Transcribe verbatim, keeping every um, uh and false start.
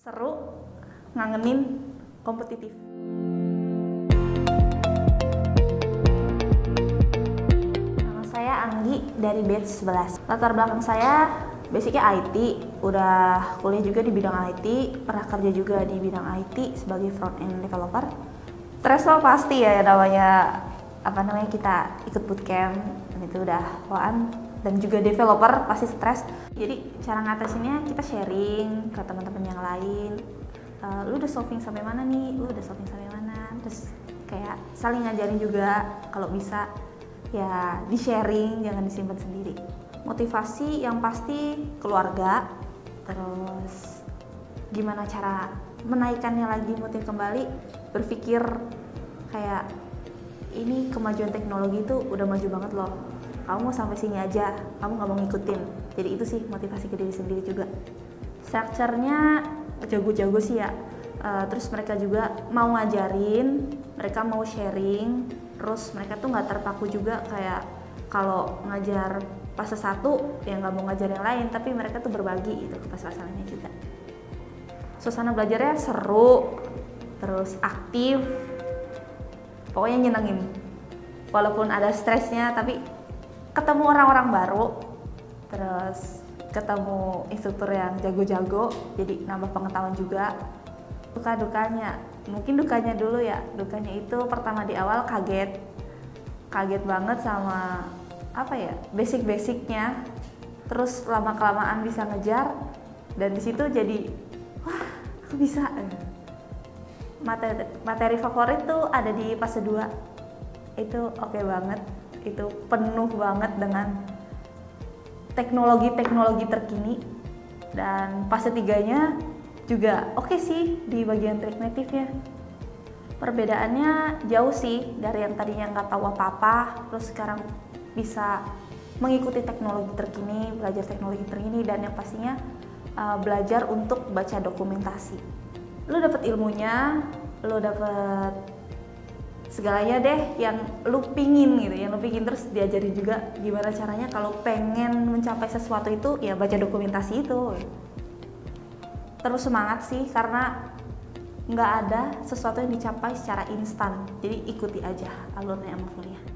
Seru, ngangenin, kompetitif. Nama saya Anggi dari batch sebelas. Latar belakang saya basicnya I T, udah kuliah juga di bidang I T, pernah kerja juga di bidang I T sebagai front end developer. Stres lo pasti ya namanya apa namanya kita ikut bootcamp dan itu udah bawaan, dan juga developer pasti stres. Jadi cara ngatasinnya kita sharing ke teman-teman yang lain. Uh, lu udah solving sampai mana nih? Lu udah solving sampai mana? Terus kayak saling ngajarin juga, kalau bisa ya di sharing, jangan disimpan sendiri. Motivasi yang pasti keluarga, terus gimana cara menaikkannya lagi, motiv kembali, berpikir kayak ini kemajuan teknologi itu udah maju banget loh, kamu mau sampai sini aja, kamu nggak mau ngikutin. Jadi itu sih motivasi ke diri sendiri juga. Structure-nya jago-jago sih ya, uh, terus mereka juga mau ngajarin, mereka mau sharing, terus mereka tuh nggak terpaku juga kayak kalau ngajar fase satu ya nggak mau ngajar yang lain, tapi mereka tuh berbagi itu ke fase-fase lainnya juga. Suasana belajarnya seru, terus aktif, pokoknya nyenengin. Walaupun ada stresnya, tapi ketemu orang-orang baru, terus ketemu instruktur yang jago-jago, jadi nambah pengetahuan juga. Duka-dukanya, mungkin dukanya dulu ya, dukanya itu pertama di awal kaget, kaget banget sama apa ya, basic-basicnya, terus lama-kelamaan bisa ngejar, dan di situ jadi, wah aku bisa. Materi, materi favorit tuh ada di fase dua, itu oke okay banget, itu penuh banget dengan teknologi-teknologi terkini, dan fase tiganya juga oke okay sih di bagian React Native-nya. Perbedaannya jauh sih dari yang tadinya nggak tahu apa-apa, terus sekarang bisa mengikuti teknologi terkini, belajar teknologi terkini, dan yang pastinya uh, belajar untuk baca dokumentasi. Lu dapet ilmunya, lu dapet segalanya deh yang lu pingin gitu, yang lu pingin, terus diajarin juga gimana caranya kalau pengen mencapai sesuatu itu ya baca dokumentasi itu. Terus semangat sih, karena nggak ada sesuatu yang dicapai secara instan, jadi ikuti aja alurnya sama kuliah.